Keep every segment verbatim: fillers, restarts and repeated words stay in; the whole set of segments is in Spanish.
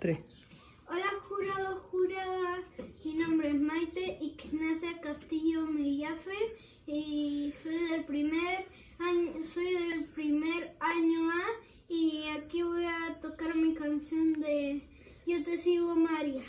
Tres. Hola, jurado, jurada. Mi nombre es Maite Ignacia Castillo Millafe y soy del primer año, soy del primer año A y aquí voy a tocar mi canción de Yo te sigo, María.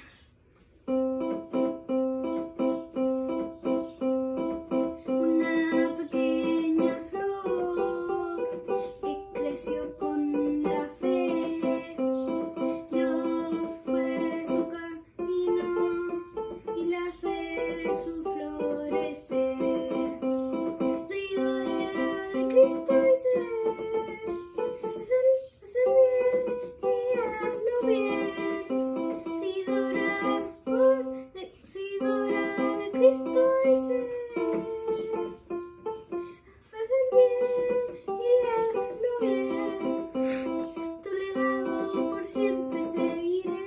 Una pequeña flor que creció con la fe. Dios fue su camino y la fe su florecer. Seguidora de Cristo y seré, hacer, hacer bien y hazlo bien. Seguidora de, seguidora de Cristo y seré. Tu legado por siempre seguiré,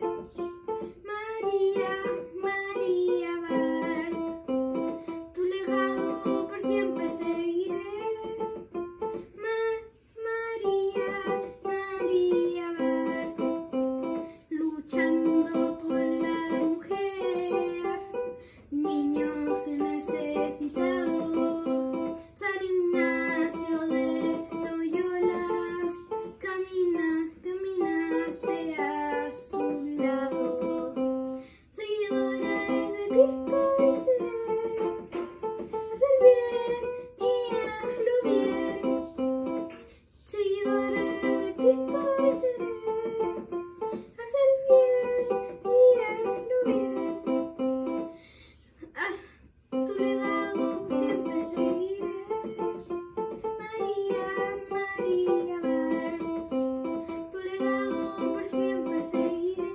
María, María Bart. Tu legado por siempre seguiré, Ma, María, María Bart. Luchando por la mujer, niños necesitados. San Ignacio de Loyola, camina, caminaste a su lado. Seguidora de Cristo y seré, hacer bien y hazlo bien. Seguidora de Cristo y seré, hacer bien y hazlo bien. Ah, tu legado por siempre seguiré, María, María Bart. Tu legado por siempre seguiré,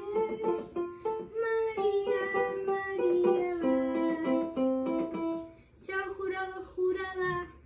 María, María Bart. Chao, jurado, jurada.